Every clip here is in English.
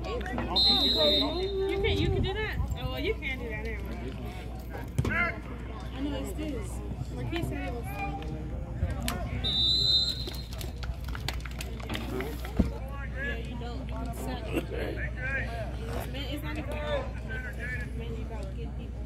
You can do that? Oh, well, you can't do that anyway. I know it's this. Marquis said it was. Yeah, you don't. It's not even about it's mainly about getting people.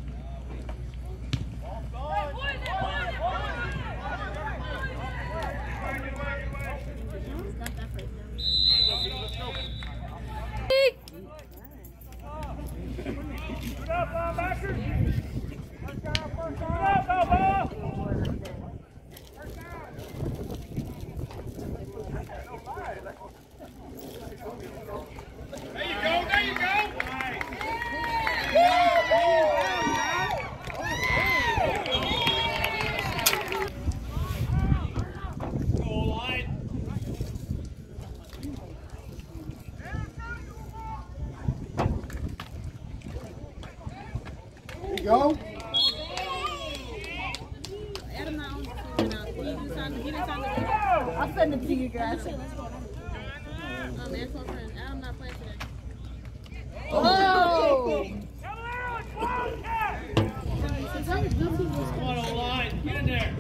Go. I'll send it to you guys. Adam not playing today. Oh! Come on, line. Get in there.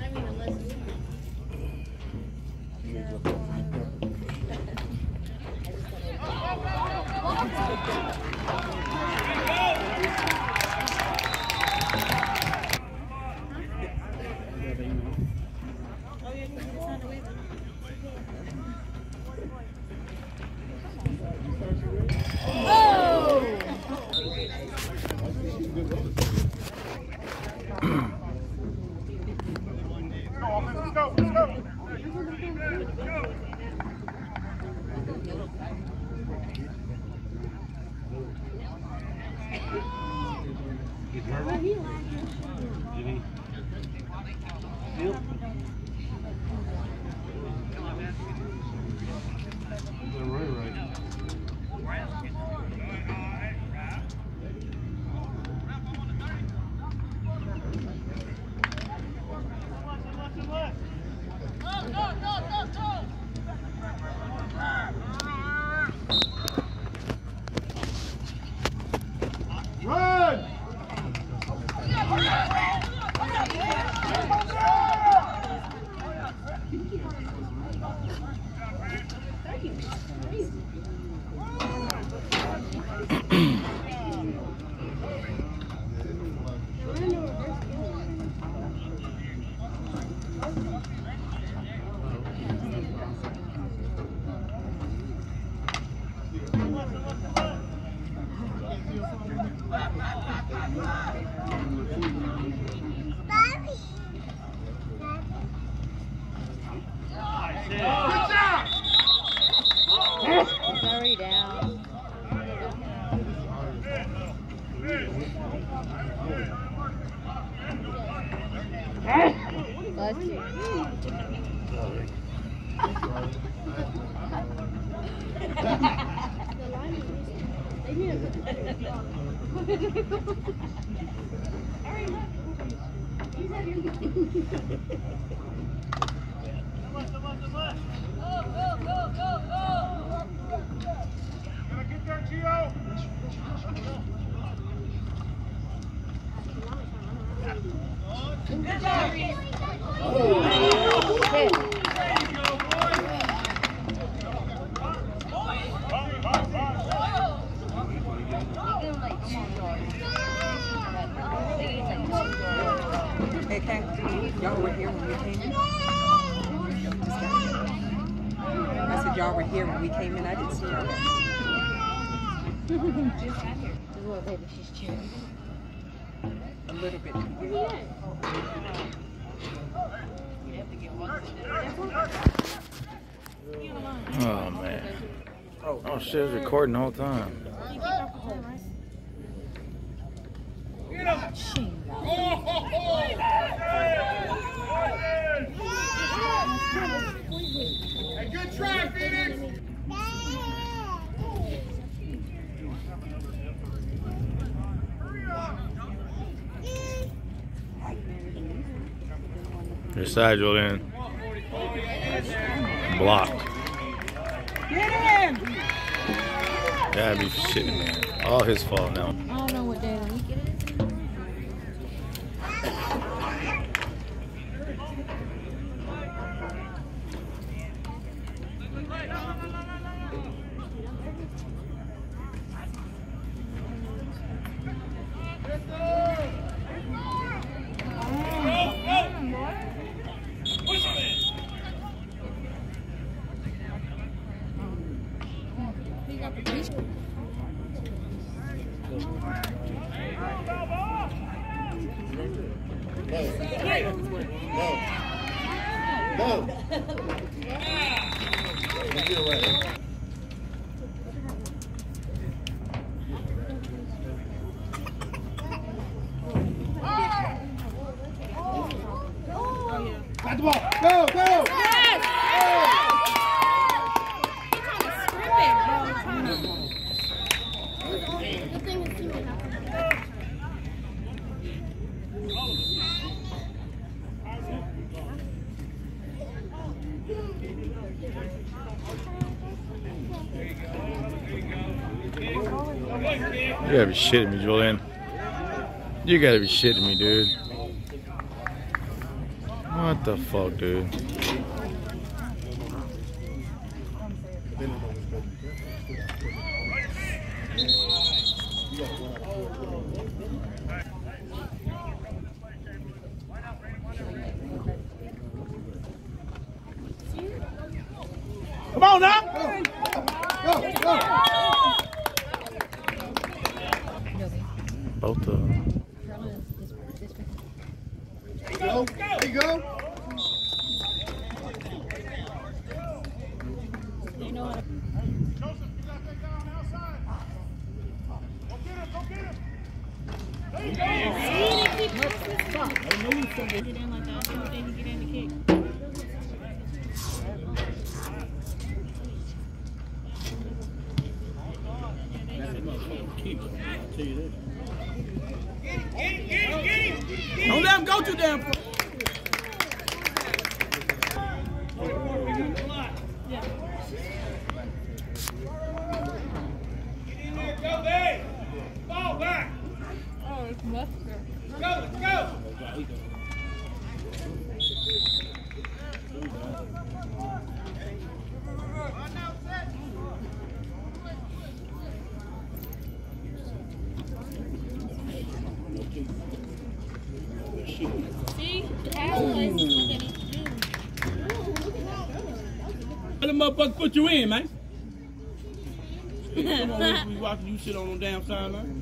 Hurry down. Bless you. Okay, y'all were here when we came in? I said y'all were here when we came in. I didn't see y'all. The little baby, she's cheering. A little bit. Oh man. Oh shit, it's recording the whole time. Hey, good try, Phoenix. Your side, Julian. Blocked. Get him! Gotta be shitting me. All his fault now. I don't know what day of the week it is. Got the ball. Go, go. You gotta be shitting me, Julian. You gotta be shitting me, dude. What the fuck, dude? Come on now. Go, go. Both of them. Go. There you go. Don't let him go too damn far. Go, babe. Ball back. Oh, it's mustard. Go, let's go. See? Halfway. Let the motherfucker put you in, man. Come on, we watching you sit on the damn sideline.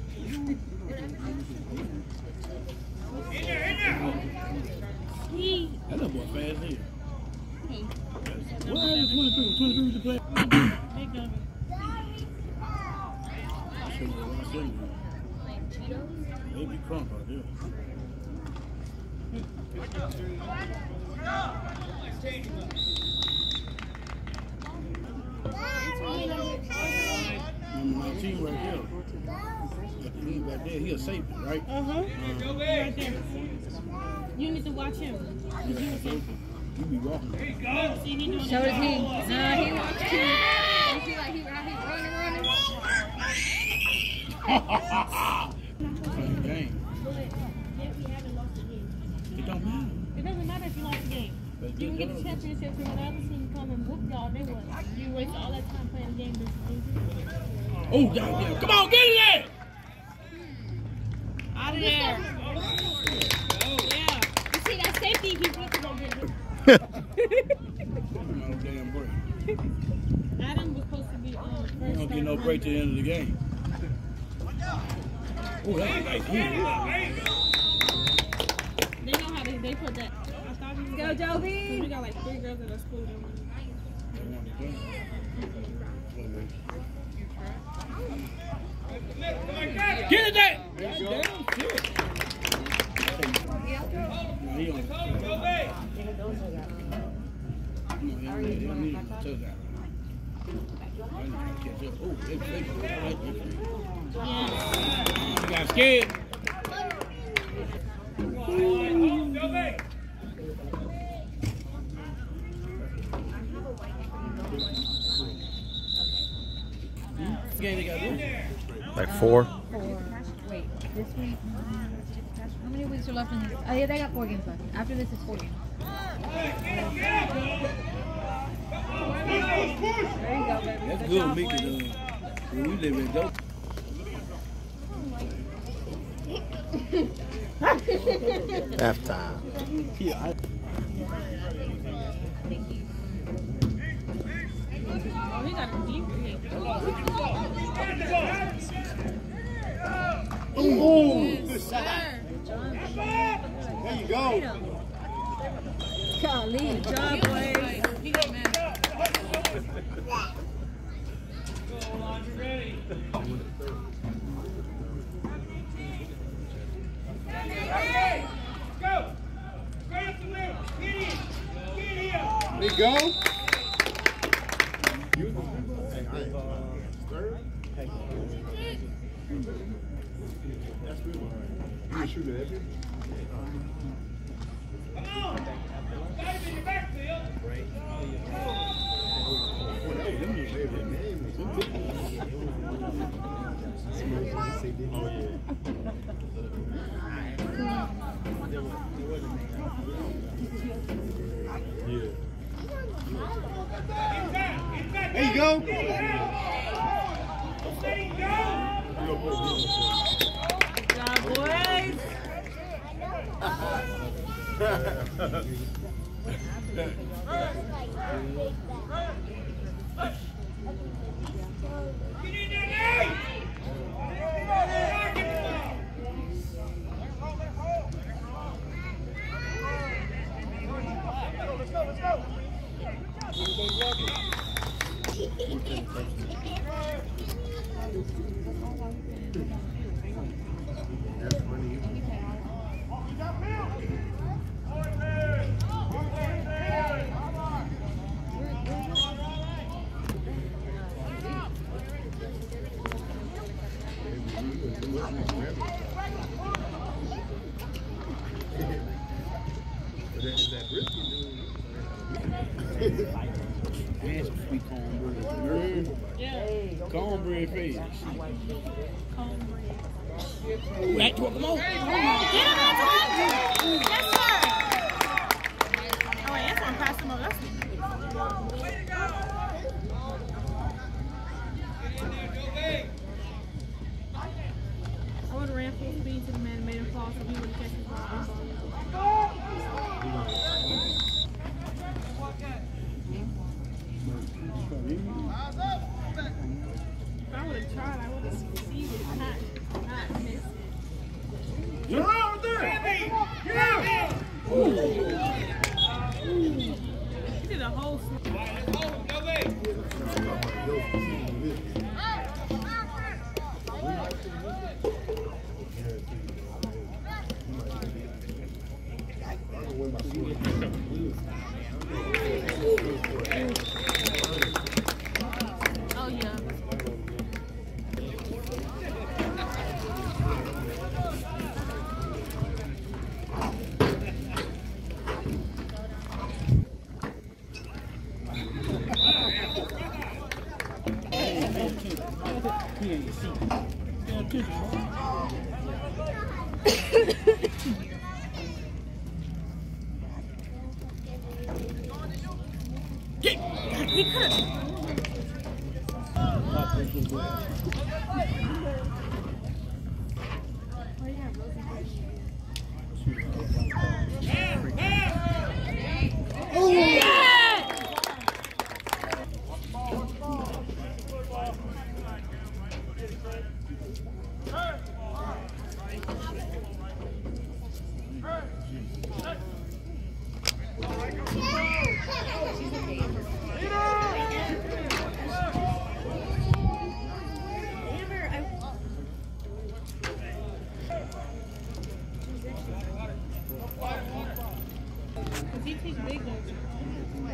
In there. That little boy fast here. What is 23? 23 to play. Maybe crump out there. My team right there. That team right there, he a safety, right? Right there. You need to watch him. You be walking. See, he doing So does he. Nah, he wants to. He like he running. Playing game. It don't matter. It doesn't matter if you lost the game. You can get the championship when the other team come and whoop y'all. They would. You waste all that time playing the game. Oh, goddamn. Come on, get in there! Out of there. Yeah. You see that safety? He went to go get it. No damn break. Adam was supposed to be first. You don't get no break to the end of the game. Oh, that's a nice hit. They know how they put that. I thought he was Go, like, Joby. we got like 3 girls in our school that won. Get in there! There you go. Damn shit. He on Go, babe. he don't need to touch that. I need to catch up. Oh, they like this. You got scared. Go, babe. Game they got this. Like 4. Wait, this week. How many weeks are left in this? Oh, yeah, they got 4 games left. After this is 4 games. There you go, baby. That's good, Mickey. When we live in Dope. Halftime. Yeah, Oh, he got a deep kick. There you go. Golly. Good job, boys. He got mad. Ready. Hey, go. Straight up the middle. Get in. Get here. There you go. Come on. Guys in your backfield. There you go. Good job, boys. Get in there, Nate. Let's go. man, some sweet cornbread. Yeah. Cornbread face. Cornbread. Right, come on. Get him, Antoine! Yes, sir! Oh, wait, Antoine passed him over. That's way to go! I would have ran full speed to the man and made him fall so he wouldn't catch his ball. If I would have tried, I would have succeeded. Not missed. You're out there! Yeah! He did a whole oh, yeah. He ain't see. He could have. He takes big ones.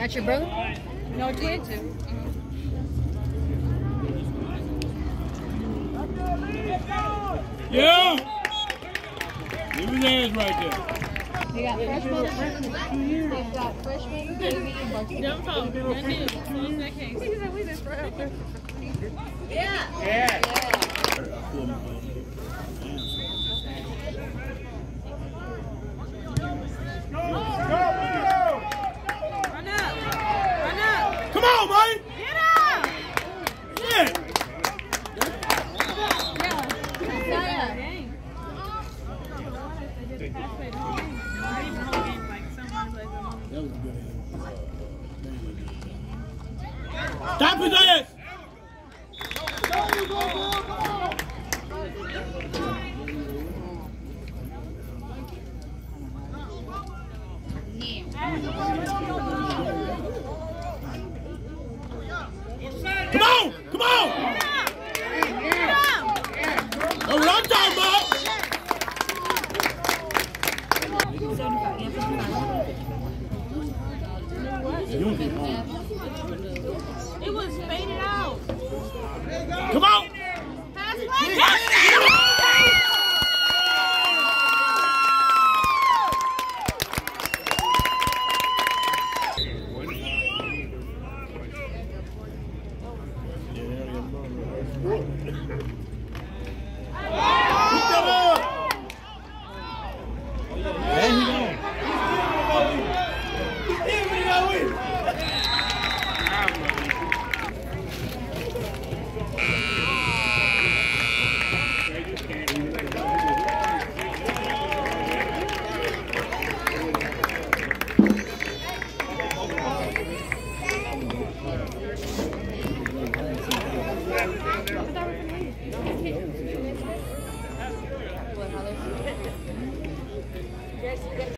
That's your brother? No, twin. Yeah! Give his hands right there. They got freshman. They've got freshman, baby, and varsity. Don't talk. Close that case. Yeah. Run up. Run up. Come on, buddy! Get up. Yeah! Saya. That was a good hand. Stop his ass! Come on! Come on! That's what I'm talking about! Uniform.